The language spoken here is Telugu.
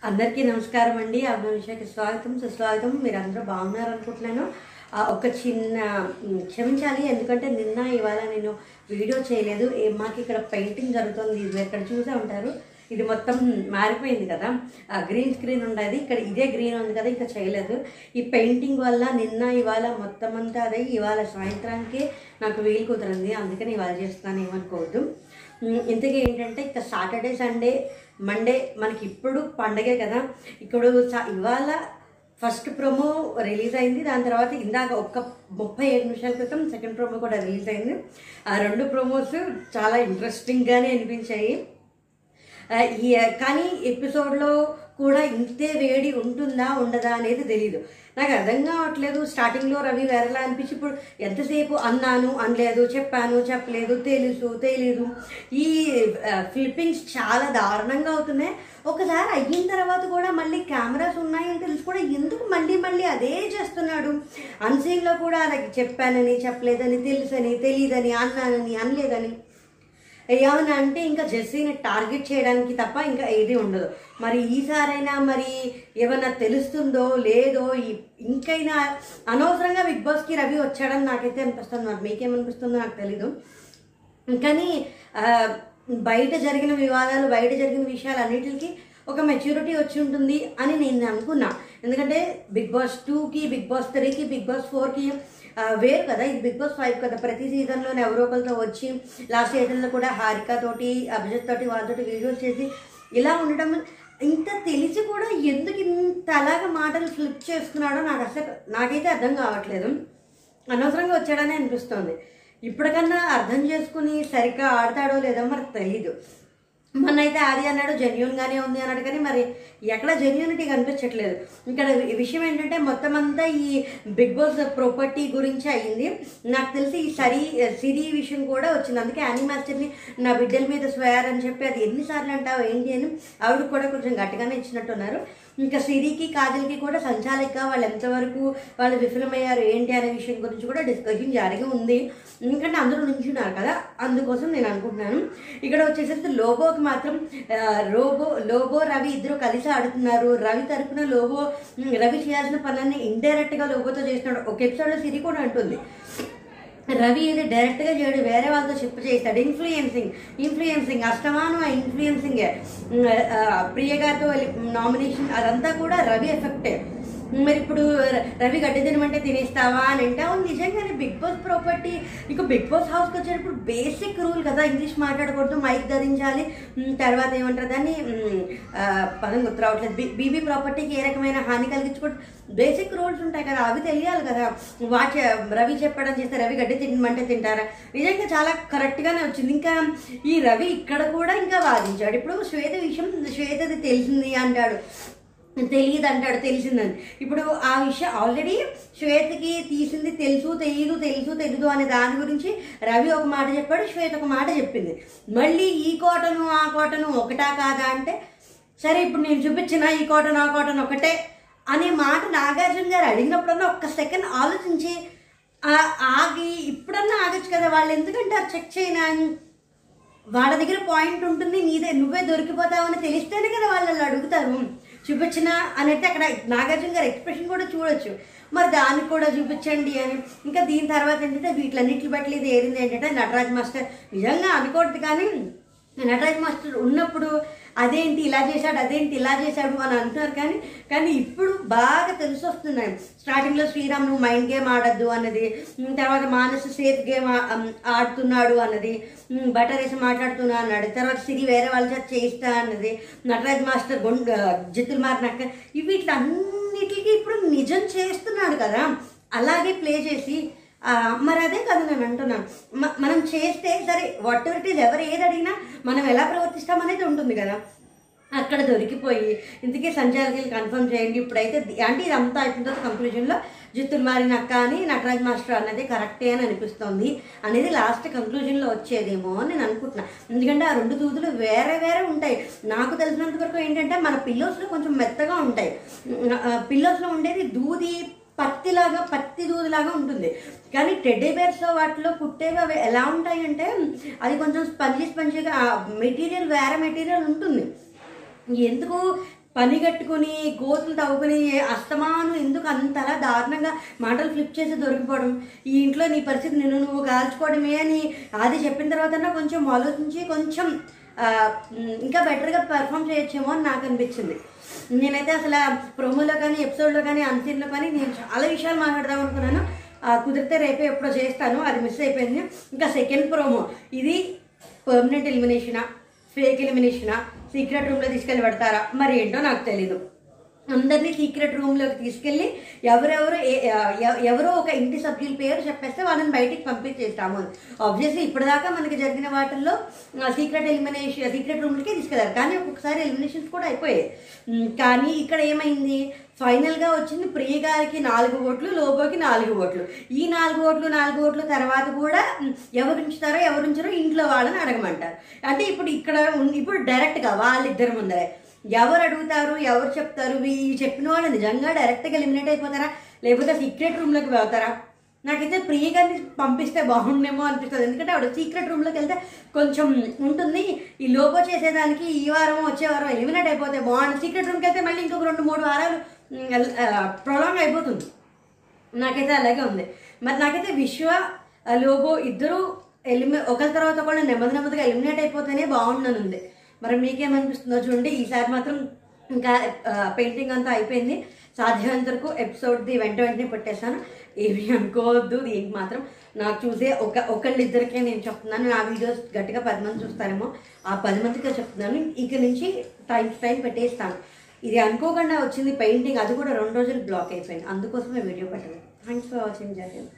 అందరికీ నమస్కారం అండి. అభినుషకి స్వాగతం సుస్వాగతం. మీరందరూ బాగున్నారు అనుకుంటున్నాను. ఒక చిన్న క్షమించాలి, ఎందుకంటే నిన్న ఇవాళ నేను వీడియో చేయలేదు. మాకు ఇక్కడ పెయింటింగ్ జరుగుతుంది. ఇది ఇక్కడ చూసే ఉంటారు, ఇది మొత్తం మారిపోయింది కదా, గ్రీన్ స్క్రీన్ ఉండేది, ఇక్కడ ఇదే గ్రీన్ ఉంది కదా, ఇంకా చేయలేదు. ఈ పెయింటింగ్ వల్ల నిన్న ఇవాళ మొత్తం అంతా అదే. ఇవాళ సాయంత్రానికి నాకు వీలు కుదరంది, అందుకని ఇవాళ చేస్తున్నాను, ఏమనుకోవద్దు. ఇంతకీ ఏంటంటే ఇక సాటర్డే సండే మండే మనకి ఇప్పుడు పండగే కదా. ఇప్పుడు ఇవాళ ఫస్ట్ ప్రోమో రిలీజ్ అయింది, దాని తర్వాత ఇందాక ఒక్క 35 నిమిషాల క్రితం సెకండ్ ప్రోమో కూడా రిలీజ్ అయింది. ఆ రెండు ప్రోమోస్ చాలా ఇంట్రెస్టింగ్గానే అనిపించాయి. కానీ ఎపిసోడ్లో కూడా ఇంతే వేడి ఉంటుందా ఉండదా అనేది తెలీదు, నాకు అర్థం కావట్లేదు. స్టార్టింగ్లో రవి వేరేలా అనిపించి ఇప్పుడు ఎంతసేపు అన్నాను అనలేదు, చెప్పాను చెప్పలేదు, తెలుసు తెలీదు, ఈ ఫ్లిప్పింగ్స్ చాలా దారుణంగా అవుతున్నాయి. ఒకసారి అయిన తర్వాత కూడా మళ్ళీ కెమెరాస్ ఉన్నాయని తెలిసి కూడా ఎందుకు మళ్ళీ మళ్ళీ అదే చేస్తున్నాడు. అన్సీన్లో కూడా అలాగే చెప్పానని చెప్పలేదని తెలుసని తెలియదని అన్నానని అనలేదని ఏమన్నా అంటే ఇంకా జెస్సీని టార్గెట్ చేయడానికి తప్ప ఇంకా ఏది ఉండదు. మరి ఈసారైనా మరి ఏమన్నా తెలుస్తుందో లేదో, ఇంకైనా అనవసరంగా బిగ్ బాస్కి రవి వచ్చాడని నాకైతే అనిపిస్తుంది. మరి మీకేమనిపిస్తుందో నాకు తెలీదు. కానీ బయట జరిగిన వివాదాలు, బయట జరిగిన విషయాలు అన్నిటికీ ఒక మెచ్యూరిటీ వచ్చి ఉంటుంది అని నేను అనుకున్నా. ఎందుకంటే బిగ్ బాస్ 2కి, బిగ్ బాస్ 3కి, బిగ్ బాస్ 4కి వేరు కదా, ఇది బిగ్ బాస్ 5 కదా. ప్రతి సీజన్లోనే ఎవరో ఒకరితో వచ్చి లాస్ట్ సీజన్లో కూడా హారిక తోటి, అభిజిత్ తోటి, వాళ్ళతోటి వీడియోస్ చేసి ఇలా ఉండడం, ఇంత తెలిసి కూడా ఎందుకు ఇంత అలాగా మాటలు ఫ్లిప్ చేస్తున్నాడో నాకైతే అర్థం కావట్లేదు. అనవసరంగా వచ్చాడని అనిపిస్తుంది. ఇప్పటికన్నా అర్థం చేసుకుని సరిగ్గా ఆడతాడో లేదో మరి తెలీదు. మొన్నైతే ఆది అన్నాడు జెన్యూన్గానే ఉంది అన్నాడు, కానీ మరి ఎక్కడ జెన్యూనిటీ కనిపించట్లేదు. ఇక్కడ విషయం ఏంటంటే మొత్తం అంతా ఈ బిగ్ బాస్ ప్రాపర్టీ గురించి అయ్యింది. నాకు తెలిసి ఈ సిరి విషయం కూడా వచ్చింది. అందుకే యానీ మాస్టర్ని నా బిడ్డల మీద స్వేర్ అని చెప్పి అది ఎన్నిసార్లు అంటావు ఏంటి అని ఆవిడకి కూడా కొంచెం గట్టిగానే ఇచ్చినట్టున్నారు. ఇంకా సిరికి కాజల్కి కూడా సంచాలక వాళ్ళు ఎంతవరకు వాళ్ళు విఫలమయ్యారు ఏంటి అనే విషయం గురించి కూడా డిస్కషన్ జరిగి ఉంది. ఎందుకంటే అందరూ నుంచున్నారు కదా, అందుకోసం నేను అనుకుంటున్నాను. ఇక్కడ వచ్చేసరికి లోబోకి మాత్రం లోబో రవి ఇద్దరు కలిసి ఆడుతున్నారు. రవి తరపున రవి చేయాల్సిన పనులన్నీ ఇండైరెక్ట్గా లోబోతో చేస్తున్నాడు. ఒక ఎపిసోడ్లో సిరి కూడా అంటుంది రవి ఇది డైరెక్ట్గా చేయడు, వేరే వాళ్ళతో చెప్పు చేస్తాడు. ఇన్ఫ్లుయెన్సింగ్ అష్టమానం ఆ ఇన్ఫ్లుయెన్సింగే. ప్రియ గారితో నామినేషన్ అదంతా కూడా రవి ఎఫెక్టే. మరి ఇప్పుడు రవి గడ్డి తినమంటే తినేస్తావా అని అంటే అవును నిజంగానే బిగ్ బాస్ ప్రాపర్టీ. ఇక బిగ్ బాస్ హౌస్కి వచ్చేటప్పుడు బేసిక్ రూల్ కదా, ఇంగ్లీష్ మాట్లాడకూడదు, మైక్ ధరించాలి, తర్వాత ఏమంటారు దాన్ని పదం గుర్తు రావట్లేదు, బీబీ ప్రాపర్టీకి ఏ రకమైన హాని కలిగించకూడదు, బేసిక్ రూల్స్ ఉంటాయి కదా, అవి తెలియాలి కదా. రవి చెప్పడం చేస్తే రవి గడ్డి తినమంటే తింటారా? నిజంగా చాలా కరెక్ట్గానే వచ్చింది. ఇంకా ఈ రవి ఇక్కడ కూడా ఇంకా వాదించాడు. ఇప్పుడు శ్వేతది తెలిసింది అంటాడు, తెలియదు అంటాడు, తెలిసిందని. ఇప్పుడు ఆ విషయం ఆల్రెడీ శ్వేతకి తీసింది తెలుసు తెలీదు అనే దాని గురించి రవి ఒక మాట చెప్పాడు, శ్వేత ఒక మాట చెప్పింది. మళ్ళీ ఈ కోటను ఆ కోటను ఒకటా కాదా అంటే సరే ఇప్పుడు నేను చూపించిన ఈ కోటను ఆ కోటను ఒకటే అనే మాట నాగార్జున గారు అడిగినప్పుడన్నా ఒక్క సెకండ్ ఆలోచించి ఆగి ఇప్పుడన్నా ఆగచ్చు కదా. వాళ్ళు ఎందుకంటే ఆ చెక్ చేయనా, వాళ్ళ దగ్గర పాయింట్ ఉంటుంది, నువ్వే దొరికిపోతావని తెలిస్తేనే కదా వాళ్ళు అడుగుతారు. చూపించిన అని అయితే అక్కడ నాగార్జున గారు ఎక్స్ప్రెషన్ కూడా చూడొచ్చు. మరి దాన్ని కూడా చూపించండి అని. ఇంకా దీని తర్వాత ఏంటంటే వీటిలన్నింటి బట్టి ఇది ఏరింది ఏంటంటే నటరాజ్ మాస్టర్ నిజంగా అనుకోవద్దు, కానీ నటరాజ్ మాస్టర్ ఉన్నప్పుడు అదేంటి ఇలా చేశాడు, అదేంటి ఇలా చేశాడు అని అంటున్నారు. కానీ ఇప్పుడు బాగా తెలిసి వస్తున్నాయి. స్టార్టింగ్లో శ్రీరామ్ నువ్వు మైండ్ గేమ్ ఆడద్దు అన్నది, తర్వాత మానస్ సేఫ్ గేమ్ ఆడుతున్నాడు అన్నది, బటర్ వేసి మాట్లాడుతున్నా అన్నాడు, తర్వాత సిరి వేరే వాళ్ళ చేత చేయిస్తా అన్నది, నటరాజ్ మాస్టర్ జిత్తులు మారినాక వీటిలన్నిటికీ ఇప్పుడు నిజం చేస్తున్నాడు కదా, అలాగే ప్లే చేసి మరి అదే కదా నేను అంటున్నాను. మనం చేస్తే సరే వాట్ ఎవర్ ఇట్ ఈస్, ఎవరు ఏది అడిగినా మనం ఎలా ప్రవర్తిస్తామనేది ఉంటుంది కదా. అక్కడ దొరికిపోయి ఇంతకీ సంచాలకులు కన్ఫర్మ్ చేయండి ఇప్పుడైతే అంటే ఇదంతా అయిపోయిన తర్వాత కంక్లూజన్లో జిత్తులు మారిన అక్క అని నటరాజ్ మాస్టర్ అన్నది కరెక్టే అని అనిపిస్తుంది అనేది లాస్ట్ కంక్లూజన్లో వచ్చేదేమో అని నేను అనుకుంటున్నాను. ఎందుకంటే ఆ రెండు దూదులు వేరే వేరే ఉంటాయి. నాకు తెలిసినంత వరకు ఏంటంటే మన పిల్లోస్లో కొంచెం మెత్తగా ఉంటాయి. పిల్లోస్లో ఉండేది దూది పత్తి దూదిలాగా ఉంటుంది, కానీ టెడ్డీ బేర్స్లో వాటిలో పుట్టేవి అవి ఎలా ఉంటాయంటే అది కొంచెం స్పంజీగా మెటీరియల్ వేరే మెటీరియల్ ఉంటుంది. ఎందుకు పని కట్టుకుని గోతులు తవ్వుకుని అస్తమాను ఎందుకు అంతలా దారుణంగా మాటలు ఫ్లిప్ చేసి దొరికిపోవడం, ఈ ఇంట్లో నీ పరిస్థితి నువ్వు కాల్చుకోవడమే అని అది చెప్పిన తర్వాత కొంచెం ఆలోచించి కొంచెం ఇంకా బెటర్గా పెర్ఫామ్ చేయొచ్చేమో అని నాకు అనిపించింది. నేనైతే అసలు ప్రోమోలో కానీ ఎపిసోడ్లో కానీ అన్సీన్లో కానీ నేను చాలా విషయాలు మాట్లాడదాం అనుకున్నాను. కుదిరితే రేపే ఎప్పుడో చేస్తాను, అది మిస్ అయిపోయింది. ఇంకా సెకండ్ ప్రోమో, ఇది పర్మనెంట్ ఎలిమినేషనా, ఫేక్ ఎలిమినేషనా, సీక్రెట్ రూమ్లో తీసుకెళ్ళి పెడతారా మరి ఏంటో నాకు తెలీదు. అందరినీ సీక్రెట్ రూమ్లోకి తీసుకెళ్ళి ఎవరో ఒక ఇంటి సభ్యుల పేరు చెప్పేస్తే వాళ్ళని బయటికి పంపించేస్తాము. ఆబ్వియస్లీ ఇప్పటిదాకా మనకి జరిగిన వాటిల్లో సీక్రెట్ రూమ్లకే తీసుకెళ్ళారు, కానీ ఒక్కొక్కసారి ఎలిమినేషన్స్ కూడా అయిపోయాయి. కానీ ఇక్కడ ఏమైంది, ఫైనల్గా వచ్చింది ప్రియ గారికి 4 ఓట్లు, లోబోకి 4 ఓట్లు. ఈ 4 ఓట్లు తర్వాత కూడా ఎవరు ఉంచారో ఇంట్లో వాళ్ళని అడగమంటారు. అంటే ఇప్పుడు డైరెక్ట్గా వాళ్ళిద్దరి ముందరే ఎవరు అడుగుతారు, ఎవరు చెప్తారు, చెప్పిన వాళ్ళు నిజంగా డైరెక్ట్గా ఎలిమినేట్ అయిపోతారా, లేకపోతే సీక్రెట్ రూమ్లోకి వెళ్తారా? నాకైతే ప్రియ గారిని పంపిస్తే బాగుండేమో అనిపిస్తుంది. ఎందుకంటే ఆవిడ సీక్రెట్ రూమ్లోకి వెళ్తే కొంచెం ఉంటుంది, ఈ లోబో చేసేదానికి ఈ వారం వచ్చే వారం ఎలిమినేట్ అయిపోతే బాగుంటుంది. సీక్రెట్ రూమ్కి వెళ్తే మళ్ళీ ఇంకొక 2-3 వారాలు ప్రొలాంగ్ అయిపోతుంది. నాకైతే అలాగే ఉంది. మరి నాకైతే విశ్వ లోబో ఇద్దరు ఒకరి తర్వాత ఒకళ్ళు నెమ్మదిగా ఎలిమినేట్ అయిపోతేనే బాగుండనుంది. మరి మీకేమనిపిస్తుందో చూడండి. ఈసారి మాత్రం ఇంకా పెయింటింగ్ అంతా అయిపోయింది. సాధ్యమైనంత వరకు ఎపిసోడ్ది వెంటనే పెట్టేస్తాను, ఏమీ అనుకోవద్దు. దీనికి మాత్రం నాకు చూసే ఒకళ్ళిద్దరికే నేను చెప్తున్నాను. నా వీడియోస్ గట్టిగా 10 మంది చూస్తారేమో, ఆ 10 మందికే చెప్తున్నాను. ఇక నుంచి టైం పెట్టేస్తాను. ఇది అనుకోకుండా వచ్చింది పెయింటింగ్, అది కూడా 2 రోజులు బ్లాక్ అయిపోయింది. అందుకోసమే వీడియో పెట్టలేదు. Thanks for watching. Jai Hind.